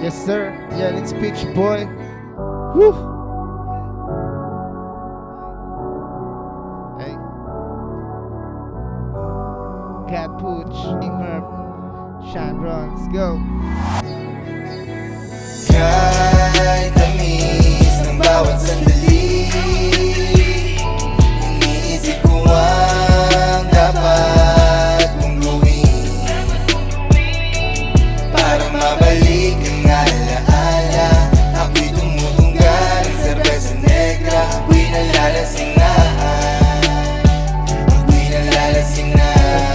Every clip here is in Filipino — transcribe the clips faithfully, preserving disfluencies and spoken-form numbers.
Yes sir, Yellin speech boy. Woo! Hey. Cat Pooch, NEGRA, Shine Run, let's go. Kahit tamis ng bawat sandali, iniisip ko ang dapat kong gawin para mabalik ang alaala. Ako'y tumutungga ng cerveza negra. Ako'y nalalasing na, ako'y nalalasing na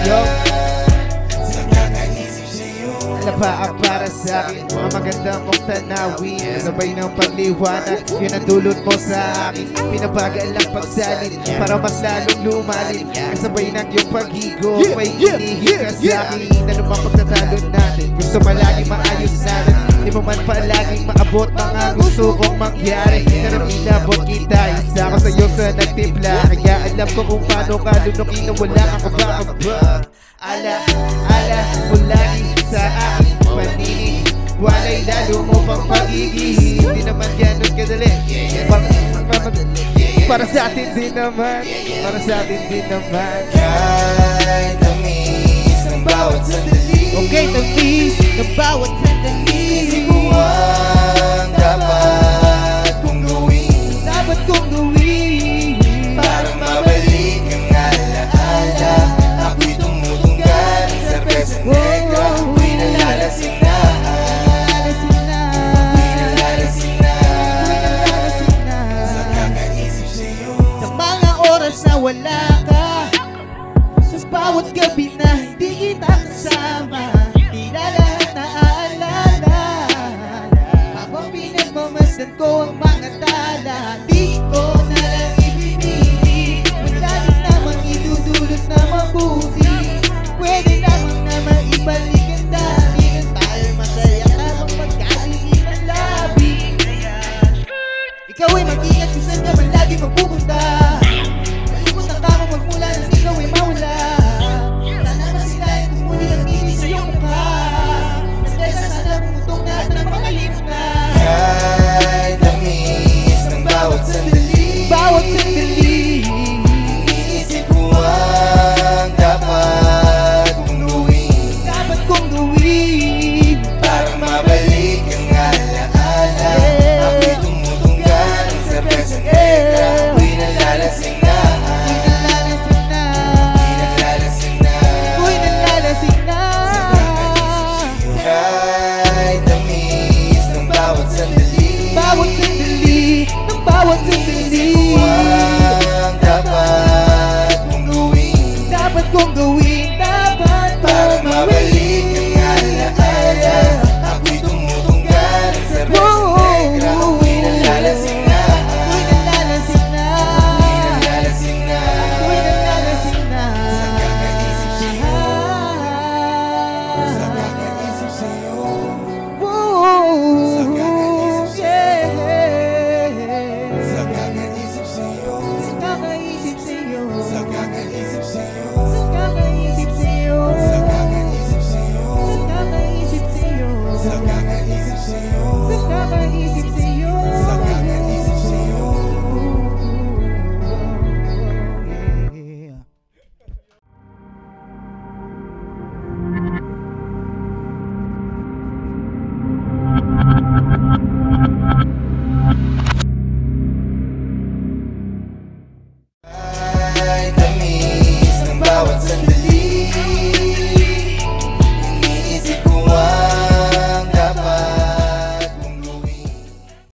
sa kakaisip sa'yo. Alam ba ang para sa'kin, mga magandang mong tanawin, sabay ng pagliwanag, yun ang dulot mo sa akin. Pinabagal lang pagsalit para mas lalong lumalim, kasabay ng iyong paghigo, may inihig ka sa'kin. Ano mang pagtatalo natin, gusto palagi maayos natin. Di mo man palaging maabot mga gusto kong mangyari, pero inabot kita, isa ko sa'yo sa nagtimpla. Kaya alam ko kung paano ka lunukin na wala kang kaba-kaba. Ala, ala mo lagi sa aking paningin, walay lalo mo pang pag-ibig. Di naman ganun kadali, para sa atin din naman, para sa atin din naman. Kahit tamis ng bawat sandali, okay, tamis ng bawat sandali, isip ko ang dapat kong gawin, dapat kong gawin para mabalik ang alaala. Ako'y tumutungga ng cerveza negra. Ako'y nalalasing na, ako'y nalalasing na sa kakaisip sa'yo. sa mga oras na wala ka, sa bawat gabi na hindi kita kasama, tila lahat naaalala. Habang pinagmamasdan ko ang mga tala, di ko na lang ibibili. Wala din namang idudulot na mabuti, pwede namang na maibalik ang dami. Nang tayo masaya habang magkaliin ang labi. Ikaw ay mag-ingat kung saan ka man lagi magpupunta. Kalimutan ka mong magmula nang ikaw ay mawala. Sana masilayan kung muli ang ngiti sa iyong mukha. Nagdesa sana pumutong na at nang makalimot na. Kahit tamis ng bawat sandali, Bawat sandali, iniisip ko ang dapat kong gawin dapat kong gawin para mabalik ang alaala. Ako'y tumutungga ng cerveza negra. Ako'y nalalasing na, Nalalasing na, ako'y nalalasing na ako'y nalalasing na. sa kakaisip sa'yo. Kahit tamis ng bawat sandali, Bawat sandali, ng bawat sandali,